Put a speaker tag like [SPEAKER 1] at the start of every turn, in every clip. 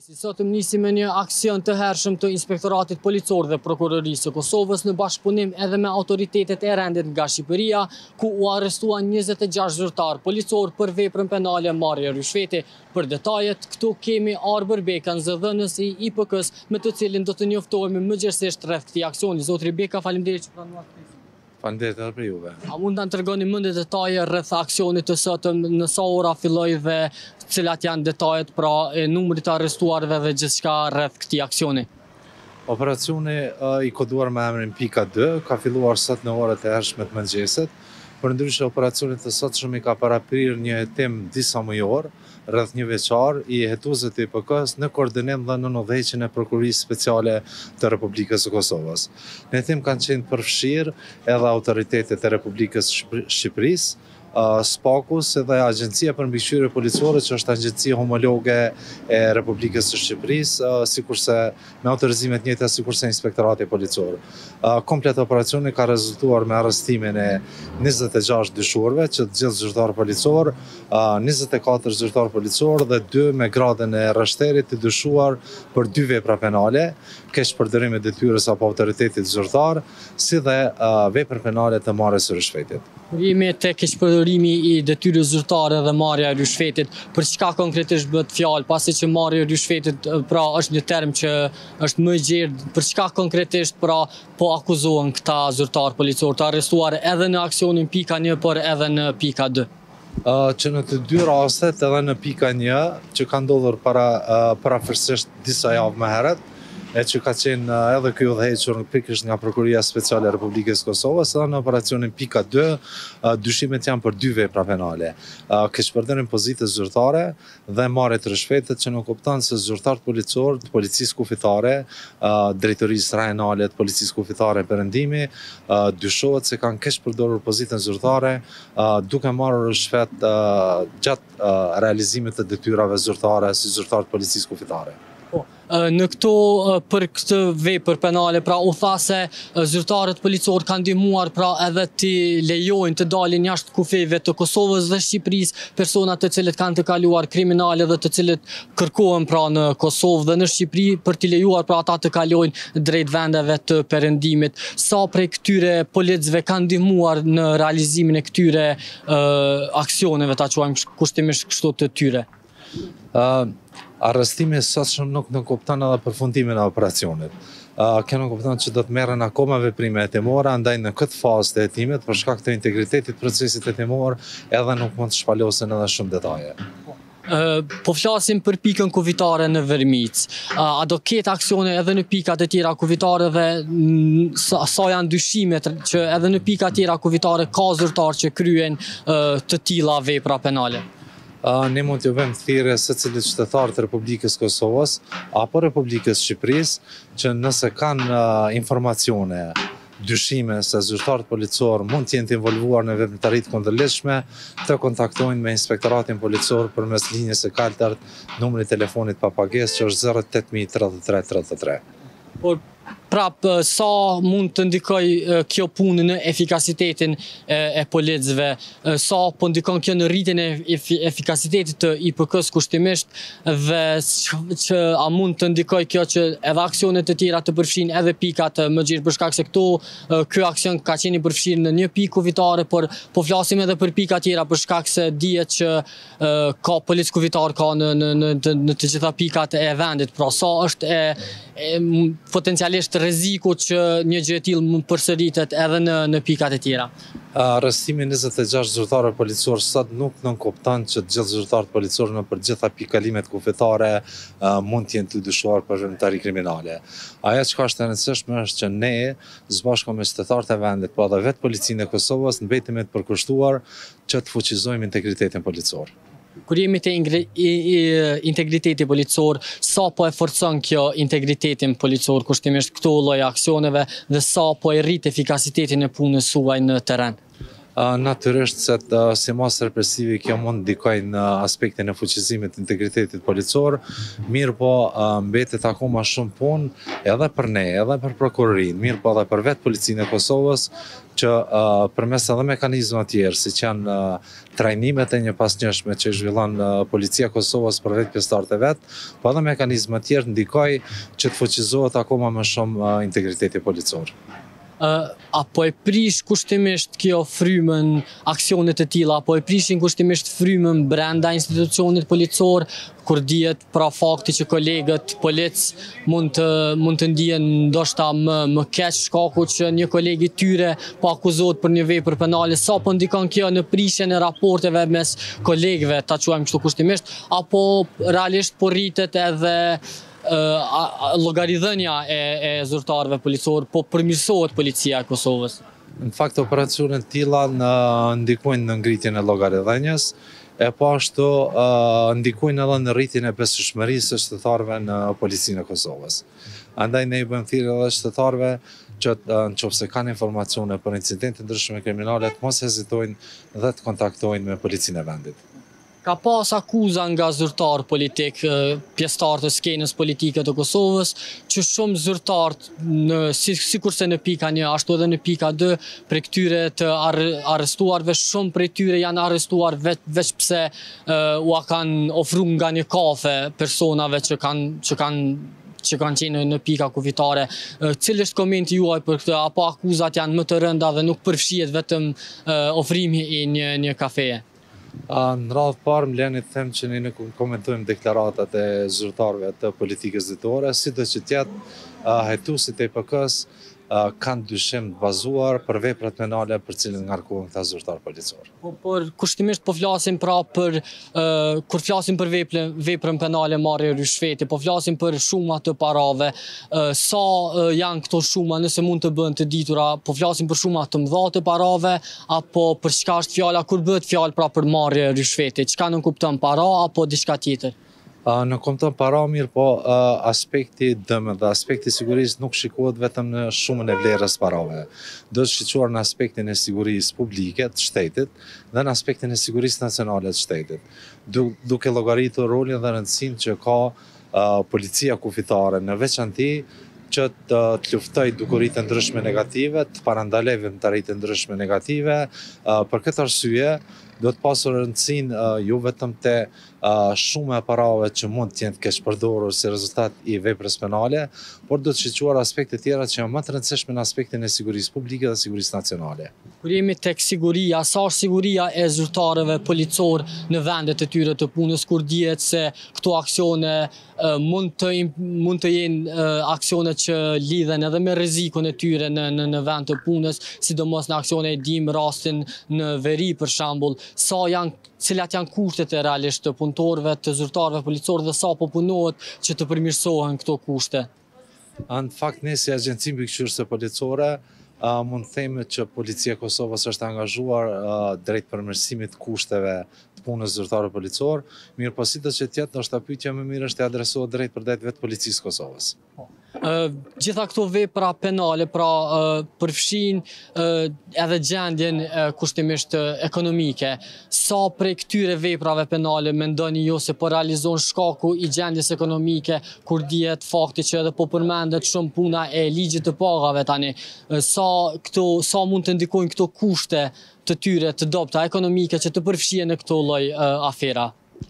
[SPEAKER 1] Sot më nisi me një aksion të hershëm të Inspektoratit Policor dhe Prokurorisë së Kosovës në bashkëpunim edhe me autoritetet e rendit nga Shqipëria, ku u arrestuan 26 zyrtar policor për veprën penale marrje rishveti. Për detajet, këtu kemi Arbër Bekan, zëdhënës i IPK-s, me të cilin do të njoftohemi më gjerësisht rreth këtij aksioni. Zotri Beka, faleminderit që pranuat ftesën.
[SPEAKER 2] Faleminderit edhe për juve.
[SPEAKER 1] A mund ta tregoni më në detaje rreth aksionit të sotëm, në sa ora filloi dhe cilat janë detajet pra e numrit të arrestuarve dhe gjithçka rreth këtij aksioni?
[SPEAKER 2] Operacioni i koduar me emrin Pika 2 ka filluar sot në orët e hershme të mëngjesit. Përndryshe operacionit të sotshëm i ka paraprirë një hetim disa mujor, rreth një veçar i hetuesve të IPK-s në koordinim dhe në udhëheqjen e Prokurisë Speciale të Republikës së Kosovës. Në hetim kanë qenë përfshirë edhe autoritetet e Republikës Shqipërisë, Spakus edhe Agjencia për Mbikëqyrje Policore, që është agjenci homologe e Republikës së Shqipërisë, sikurse me autorizimet njëjta sikurse Inspektorati Policor. Komplet operacioni ka rezultuar me arrestimin e 26 dyshuarve, që të gjithë zyrtar policor, 24 zyrtar policor dhe 2 me gradën e rreshterit të dyshuar për 2 vepra penale, keqpërdërim e detyrës apo autoritetit zyrtar, si dhe vepër penale të marrjes së rishvetit.
[SPEAKER 1] Kur jemi te keqpërdorimi i detyrës zyrtare dhe marrja e rishvetit, për çka konkretisht bëhet fjalë, pasi që marrja e rishvetit pra është një term që është më i gjerë, për çka konkretisht pra po akuzohen këta zyrtar policor të arrestuar edhe në aksionin Pika 1, por edhe në Pika 2?
[SPEAKER 2] Që në të dy rastet, edhe në Pika 1, që ka ndodhur parafërsisht disa javë më herët, e që ka qenë edhe ky udhëhequr pikërisht nga Prokuria Speciale e Republikës së Kosovës, edhe në operacionin Pika 2, dyshimet janë për 2 vepra penale. Keqpërdërim pozitës zyrtare dhe marrje të rishvetit, që nuk kupton se zyrtarët policor të Policisë Kufitare, Drejtorisë Rajonale të Policisë Kufitare Perëndimi, dyshohet se kanë keqpërdorur pozitën zyrtare, duke marrë rishvet gjatë realizimit të detyrave zyrtare si zyrtarët Policisë Kufitare.
[SPEAKER 1] Në këto për këtë vepër penale, pra u tha se zyrtarët policor kanë ndihmuar pra edhe të lejojnë të dalin jashtë kufijve të Kosovës dhe Shqipërisë persona të cilët kanë të kaluar kriminale dhe të cilët kërkohen pra në Kosovë dhe në Shqipëri për të lejuar pra ata të kalojnë drejt vendeve të perëndimit. Sa prej këtyre policëve kanë ndihmuar në realizimin e këtyre aksioneve, ta quajmë kushtimisht kështu të tyre?
[SPEAKER 2] Arrestimi sotshëm nuk nënkupton edhe përfundimin e operacionit. Kjo nënkupton që do të merren akoma veprime hetimore, andaj në këtë fazë të hetimit, për shkak të integritetit procesit hetimor, edhe nuk mund të shpalosen edhe shumë detaje.
[SPEAKER 1] Po flasim për pikën kufitare në Vermic. A do ketë aksione edhe në pikat e tjera kufitare dhe sa janë dyshimet që edhe në pikat tjera kufitare ka zyrtar që kryen të tilla vepra penale?
[SPEAKER 2] Ne mund t'ju vëmë thirrje secilit qytetar të Republikës Kosovës apo Republikës Shqipërisë që nëse kanë informacione, dyshime se zyrtarët policor mund të jenë të involvuar në veprimtaritë kundërligjshme, të kontaktojnë me Inspektoratin Policor përmes linjës së kaltërt, numri i telefonit pa pagesë që është 08033 33.
[SPEAKER 1] Por prap, sa mund të ndikoj kjo punë në efikasitetin e policëve, sa po ndikon kjo në rritjen e efikasitetit të IPK-s kushtimisht, dhe që a mund të ndikoj kjo që edhe aksionet e tjera të përfshin edhe pikat më gjerë, për shkak se ky aksion ka qenë i përfshirë në një pikë kufitare, por po flasim edhe për pika tjera për shkak se dihet që ka policë kufitar ka në të gjitha pikat e vendit, pra sa është potencialisht rreziku që një gjë e tillë mund përsëritet edhe në pikat e tjera.
[SPEAKER 2] Arrestimi 26 zyrtarë policor sot nuk nënkupton që të gjithë zyrtarët policor në për gjitha pikalimet kufitare mund të jenë të dyshuar për veprimtari kriminale. Ajo që është e rëndësishme është që ne, zbashku me qytetarët e vendit, po edhe vetë Policinë e Kosovës, mbetemi të përkushtuar që të fuqizojmë integritetin policor.
[SPEAKER 1] Kur jemi te integriteti policor, sa po e forcon kjo integritetin policor kushtimisht këto lloj aksioneve dhe sa po e rrit efikasitetin e punës suaj në terren?
[SPEAKER 2] Natyrisht se si mas represivi kjo mund ndikoj në aspektin e fuqizimit të integritetit policor, mirë po mbetet akoma shumë punë edhe për ne, edhe për prokurorinë, mirë po edhe për vetë policinë e Kosovës, që përmes edhe mekanizma tjerë, si që janë trajnimet e një pasnjëshme që zhvillon Policia e Kosovës për vetë pjesëtarët e vetë, po edhe mekanizma tjerë ndikoj që të fuqizohet akoma më shumë integriteti policor.
[SPEAKER 1] Apo e prish kushtimisht kjo frymën aksionet e tilla, apo e prishin kushtimisht frymën brenda institucionit policor, kur dihet pra fakti që kolegët polic mund të ndihen ndoshta më keq shkaku që një koleg i tyre po akuzohet për një vepër penale, sa po ndikon kjo në prishjen e raporteve mes kolegëve, ta quajmë kështu kushtimisht, apo realisht po rritet edhe llogaridhënia e zyrtarëve policor, po përmirësohet policia e Kosovës?
[SPEAKER 2] Në fakt, operacionet tilla ndikojnë në ngritjen e llogaridhënies, e po ashtu ndikojnë edhe në rritjen e besueshmërisë së shtetarëve në policinë e Kosovës. Andaj ne i bëjmë thirrje edhe shtetarëve që nëse kanë informacione për incidente ndryshme kriminale, të mos hezitojnë dhe të kontaktojnë me policinë e vendit.
[SPEAKER 1] Ka pas akuza nga zyrtar politik, pjesëtar të skenës politike të Kosovës, që shumë zyrtarët, sikurse në pika 1, ashtu edhe në pika 2, prej këtyre të arrestuarve, shumë prej tyre janë arrestuar veç pse ua kanë ofruar nga një kafe personave që kanë qenë në pika kufitare. Cili është komenti juaj për këtë, apo akuzat janë më të rënda dhe nuk përfshihet vetëm ofrimi i një kafeje?
[SPEAKER 2] Në radhë parë, më leni të them që ne nuk komentojmë deklaratat e zyrtarëve të politikës ditore, sido që tjetë hetuesit e EPK-s kanë dyshim të bazuar për veprat penale për cilën ngarkohen këta zyrtar policor.
[SPEAKER 1] Por kushtimisht po flasim pra kur flasim për veprën penale marrje rishfeti, po flasim për shuma të parave, sa janë këto shuma, nëse mund të bëhen të ditura, po flasim për shuma të mëdha të parave, apo për çka është fjala kur bëhet fjalë pra për marrje rishfeti, çka nuk kupton para apo diçka tjetër?
[SPEAKER 2] Në kupton para mirë, po aspekti dëmë dhe aspekti sigurisë nuk shikohet vetëm në shumën e vlerës parave. Do të shqyquar në aspektin e sigurisë publike të shtetit dhe në aspektin e sigurisë nacionale të shtetit. Duke llogaritur rolin dhe rëndësinë që ka policia kufitare, në veçanti që të luftoj dukuritë ndryshme negative, të parandalej veprimtaritë ndryshme negative. Për këtë arsye, do të pasur rëndësinë jo vetëm te shuma e parave që mund të jenë keq përdorur si rezultat i veprës penale, por do të shqyquar aspekte tjera që janë më të rëndësishme në aspektin e sigurisë publike dhe sigurisë nacionale.
[SPEAKER 1] Kur jemi tek siguria, sa është siguria e zyrtarëve policor në vendet e tyre të punës, kur dihet se këto aksione mund të jenë aksione që lidhen edhe me rrezikun e tyre në vend të punës, sidomos në aksione e dim rastin në veri për shembull, cilat janë kushtet e realisht të punëtorëve, të zyrtarëve policor dhe sa po punohet që të përmirësohen këto kushte?
[SPEAKER 2] Në fakt, ne si Agjenci Mbikëqyrëse Policore mund të themi që Policia e Kosovës është angazhuar drejt përmirësimit kushteve të punës zyrtarë policor, mirë po sido që tjetë ndoshta pyetja më mirë është të adresohet drejt vetë Policisë Kosovës.
[SPEAKER 1] Gjitha këto vepra penale pra përfshin edhe gjendjen kushtimisht ekonomike. Sa prej këtyre veprave penale mendoni ju se po realizon shkaku i gjendjes ekonomike, kur dihet fakti që edhe po përmendet shumë puna e ligjit të pagave tani, sa mund të ndikojnë këto kushte të tyre të dobta ekonomike që të përfshihen në këto lloj afera?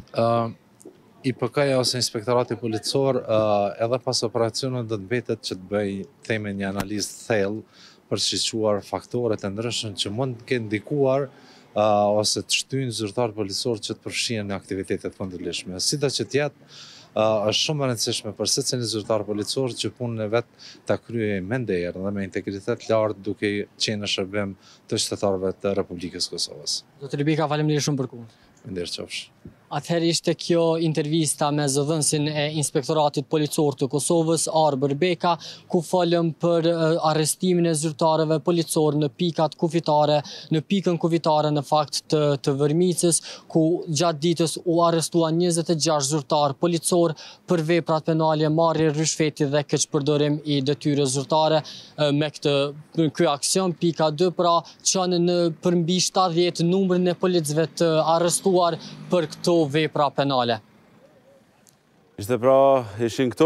[SPEAKER 2] IPK-ja ose Inspektorati Policor edhe pas operacionit do të mbetet që të bëj theme një analizë thellë për të shqyquar faktorët e ndryshëm që mund të kenë ndikuar ose të shtyjnë zyrtarët policor që të përfshihen në aktivitetet fundëlishme. Sido që tjetë, është shumë e rëndësishme për secilin zyrtar policor që punën e vet ta kryejë me nder dhe me integritet lartë duke qenë në shërbim të shtetarëve të Republikës Kosovës.
[SPEAKER 1] Zotëri Bika, faleminderit shumë për kohën.
[SPEAKER 2] Mirë qofsh.
[SPEAKER 1] Atëherë ishte kjo intervista me zëdhënësin e Inspektoratit Policor të Kosovës, Arber Beka, ku folëm për arrestimin e zyrtarëve policor në pikat kufitare, në pikën kufitare në fakt të Vërmicës, ku gjatë ditës u arrestuan 26 zyrtar policor për veprat penale, marrje rishfeti dhe keqpërdorim i detyrës zyrtare. Me ky aksion, pika 2, pra çon në përmbi 70 numrin e policëve të arrestuar për këto vepra penale.
[SPEAKER 3] Ishte pra, ishin këto